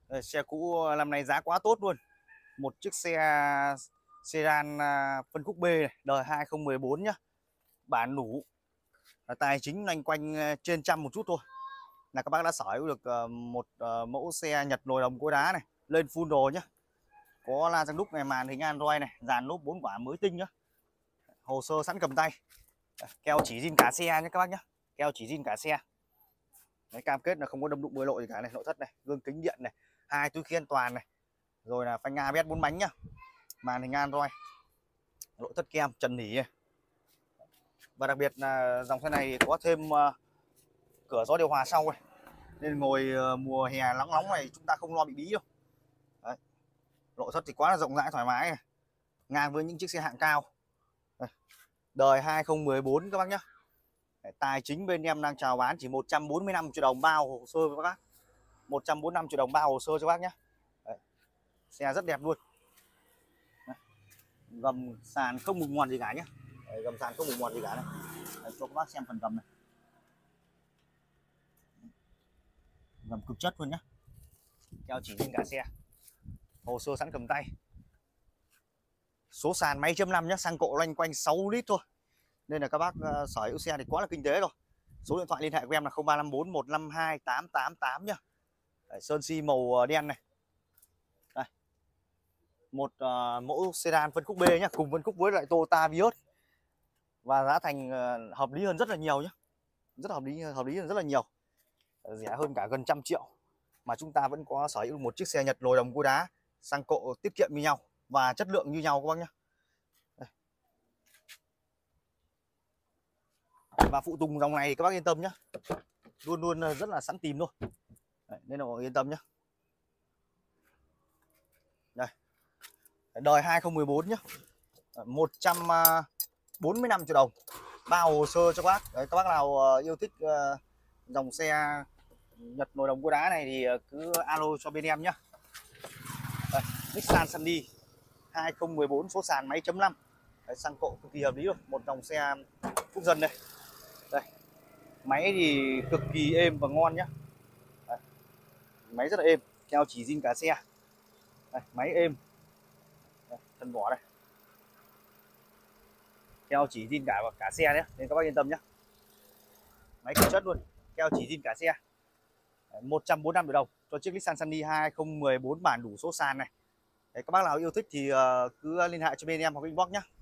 Xe cũ năm nay giá quá tốt luôn. Một chiếc xe sedan phân khúc B này, đời 2014 nhá. Bản đủ, tài chính loanh quanh trên trăm một chút thôi là các bác đã sở hữu được một mẫu xe Nhật nồi đồng cối đá này, lên full đồ nhá. Có la răng đúc này, màn hình Android này, dàn lốp 4 quả mới tinh nhá. Hồ sơ sẵn cầm tay. Keo chỉ zin cả xe nhé các bác nhá. Keo chỉ zin cả xe. Đấy, cam kết là không có đâm đụng bơi lội gì cả này, nội thất này, gương kính điện này, 2 túi khí an toàn này. Rồi là phanh ABS 4 bánh nhá. Màn hình Android. Nội thất kem trần nỉ này. Và đặc biệt là dòng xe này có thêm cửa gió điều hòa sau này. Nên ngồi mùa hè nóng nóng này chúng ta không lo bị bí đâu. Đấy. Nội thất thì quá là rộng rãi thoải mái này. Ngang với những chiếc xe hạng cao. Đây. Đời 2014 các bác nhá. Tài chính bên em đang chào bán chỉ 145 triệu đồng bao hồ sơ các bác. 145 triệu đồng bao hồ sơ cho các bác nhé. Đấy. Xe rất đẹp luôn. Đấy. Gầm sàn không mục ngoằn gì cả nhé. Đấy, gầm sàn không mục ngoằn gì cả này. Đấy, cho các bác xem phần gầm này. Gầm cực chất luôn nhé. Keo chỉ trên cả xe. Hồ sơ sẵn cầm tay. Số sàn máy chấm 5 nhé, xăng cộ loanh quanh 6 lít thôi. Nên là các bác sở hữu xe thì quá là kinh tế rồi. Số điện thoại liên hệ của em là 0354 152 888 nhá. Đấy, sơn xi màu đen này. Đây. Một mẫu sedan phân khúc B nhá, cùng phân khúc với lại Toyota Vios. Và giá thành hợp lý hơn rất là nhiều nhá. Rất hợp lý hơn rất là nhiều. Rẻ hơn cả gần 100 triệu. Mà chúng ta vẫn có sở hữu một chiếc xe Nhật nồi đồng cối đá, xăng cộ tiết kiệm như nhau và chất lượng như nhau các bác nhá. Đây. Và phụ tùng dòng này các bác yên tâm nhá, luôn luôn rất là sẵn tìm thôi. Đấy, nên là mọi người yên tâm nhá. Đây. Đời 2014 nhá. 145 triệu đồng bao hồ sơ cho các bác. Đấy, các bác nào yêu thích dòng xe Nhật nồi đồng cối đá này thì cứ alo cho bên em nhá. Đây, Nissan Sunny 2014 số sàn máy chấm 5. Đấy, xăng cộ cực kỳ hợp lý rồi, một dòng xe quốc dân đây. Đây. Máy thì cực kỳ êm và ngon nhá. Đấy. Máy rất là êm, keo chỉ zin cả xe. Đây, máy êm. Đây, thân vỏ đây. Keo chỉ zin cả xe nhé, nên các bác yên tâm nhé. Máy cực chất luôn, keo chỉ zin cả xe. 145 triệu đồng cho chiếc Nissan Sunny 2014 bản đủ số sàn này. Đấy, các bác nào yêu thích thì cứ liên hệ cho bên em hoặc inbox nhé.